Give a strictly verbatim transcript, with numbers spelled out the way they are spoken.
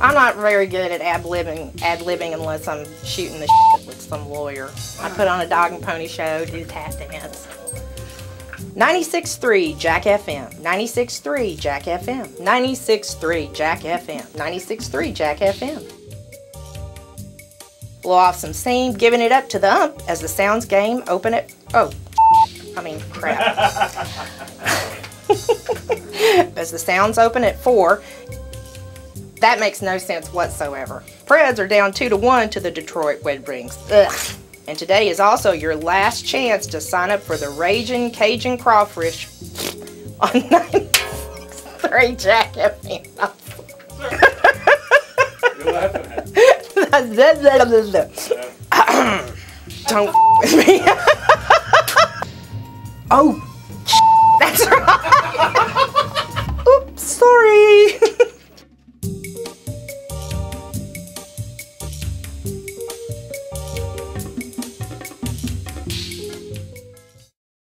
I'm not very good at ad-libbing, ad-libbing unless I'm shooting the shit with some lawyer. I put on a dog and pony show, do tap dance. ninety-six point three Jack F M, ninety-six point three Jack F M, ninety-six point three Jack F M, ninety-six point three Jack F M. Blow off some steam, giving it up to the ump as the sounds game open it. Oh, I mean, crap. As the sounds open at four. That makes no sense whatsoever. Preds are down two to one to the Detroit Red Wings. Ugh. And today is also your last chance to sign up for the Ragin' Cajun Crawfish on ninety-six point three Jack F M. You're laughing at Don't with me. Oh.